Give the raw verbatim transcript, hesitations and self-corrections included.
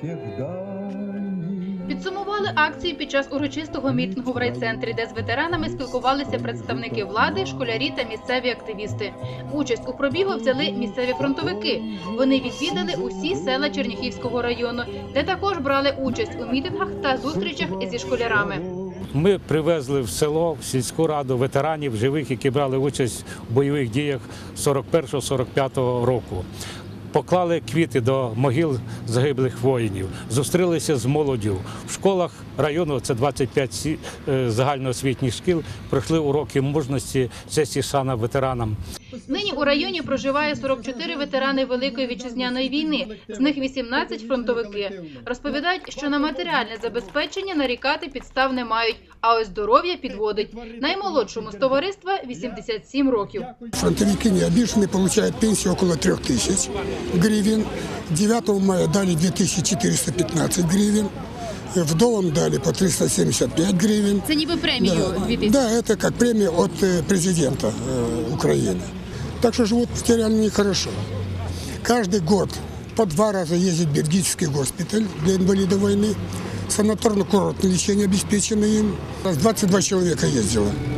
Підсумували акцію під час урочистого мітингу в райцентрі, де з ветеранами спілкувалися представники влади, школярі та місцеві активісти. Участь у пробігу взяли місцеві фронтовики. Вони відвідали усі села Черняхівського району, де також брали участь у мітингах та зустрічах зі школярами. Ми привезли в село, в сільську раду ветеранів живих, які брали участь у бойових діях сорок першого - сорок п'ятого року. Поклали квіти до могил загиблих воїнів, зустрілися з молоддю. В школах району, це двадцять п'ять загальноосвітніх шкіл, пройшли уроки мужності, честь і шана ветеранам. Нині у районі проживає сорок чотири ветерани Великої вітчизняної війни, з них вісімнадцять – фронтовики. Розповідають, що на матеріальне забезпечення нарікати підстав не мають, а ось здоров'я підводить. Наймолодшому з товариства – вісімдесят сім років. Фронтовики не обижены, получают пенсию около трёх тысяч гривен. девятого мая дали две тысячи четыреста пятнадцать гривен. Вдовам дали по триста семьдесят пять гривен. Це ніби премію дві тисячі. Да, это как премия от президента э, Украины. Так что живут реально нехорошо. Каждый год по два раза ездит в Бельгийский госпиталь для инвалидов войны. Санаторно-курортное лечение обеспечено им. двадцать два человека ездило.